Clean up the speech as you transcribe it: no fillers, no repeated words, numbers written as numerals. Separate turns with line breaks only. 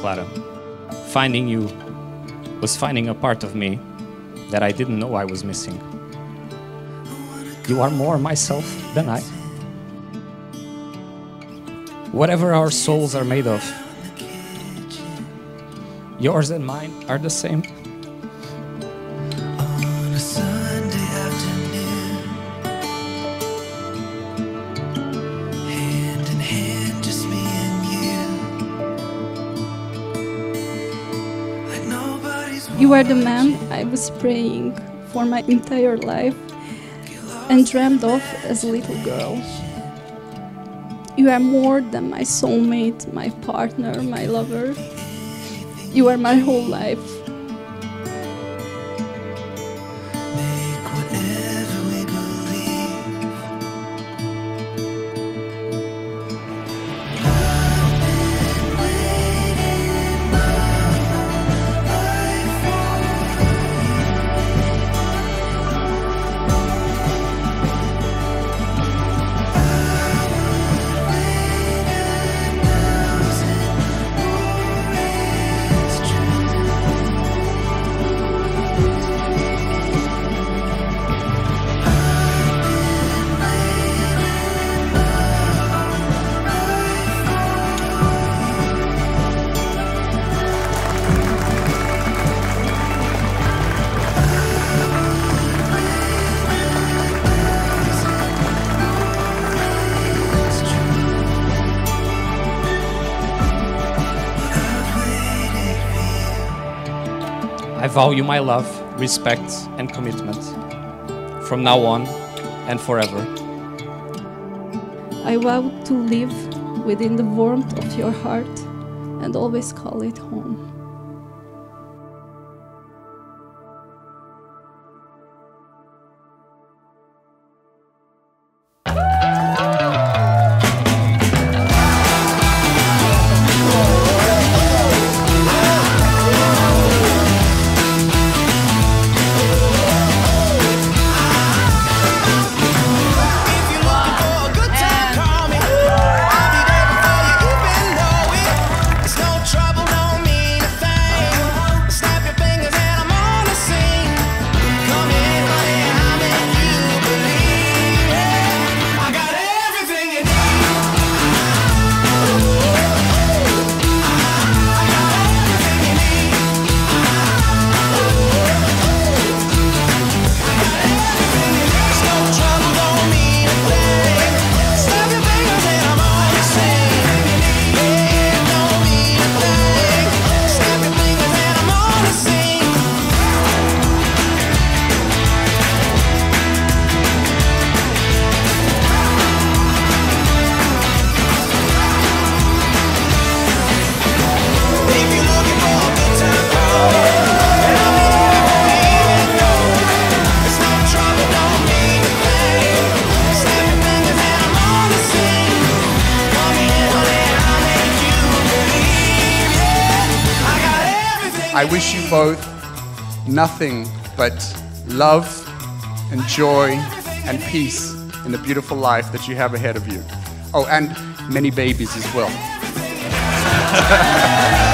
Clara. Finding you was finding a part of me that I didn't know I was missing. You are more myself than I. Whatever our souls are made of, yours and mine are the same.
On a Sunday afternoon, hand in hand, just me and you. Like nobody's
You are the man I was praying for my entire life and dreamed of as a little girl. You are more than my soulmate, my partner, my lover. You are my whole life.
make whatever we believe. I've been waiting my life for
I value my love, respect, and commitment from now on and forever.
I vow to live within the warmth of your heart and always call it home.
I wish you both nothing but love and joy and peace in the beautiful life that you have ahead of you. Oh, and many babies as well.